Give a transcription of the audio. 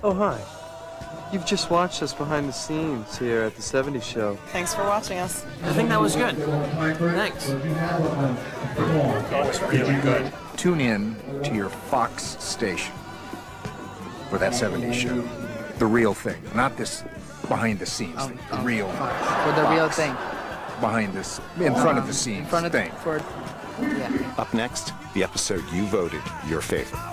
Oh, hi. You've just watched us behind the scenes here at the 70s show. Thanks for watching us. I think that was good. Thanks. That was really good. Tune in to your Fox station for that 70s show. The real thing, not this behind the scenes thing. The real For the real Fox. thing. Behind this, in front of the scenes In front of thing. yeah. Up next, the episode you voted your favorite.